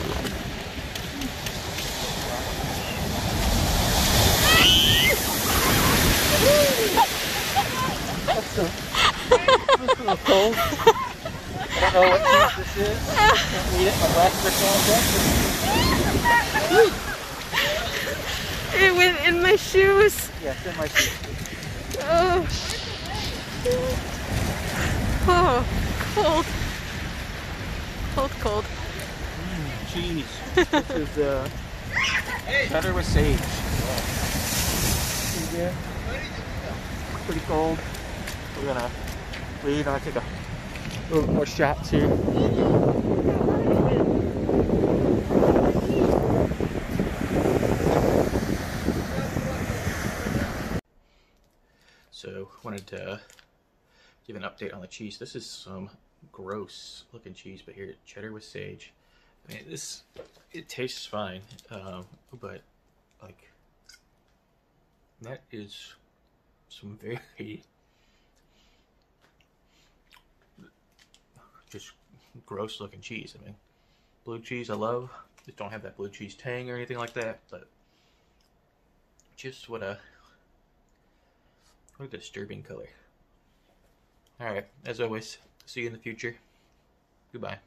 That's a little cold. I don't know what cheese this is. Can't eat it. My glasses are clogged up. It went in my shoes. Yeah, it's in my shoes. Oh. Oh, cold. Cold, cold. Cheese. This is cheddar with sage. See there? Pretty cold. We're gonna leave. I'm gonna take a little more shots here. So, wanted to give an update on the cheese. This is some gross looking cheese, but here, cheddar with sage. I mean, it tastes fine, but like, that is some very just gross looking cheese. I mean, blue cheese I love. Just don't have that blue cheese tang or anything like that, but just what a disturbing color. Alright, as always, see you in the future. Goodbye.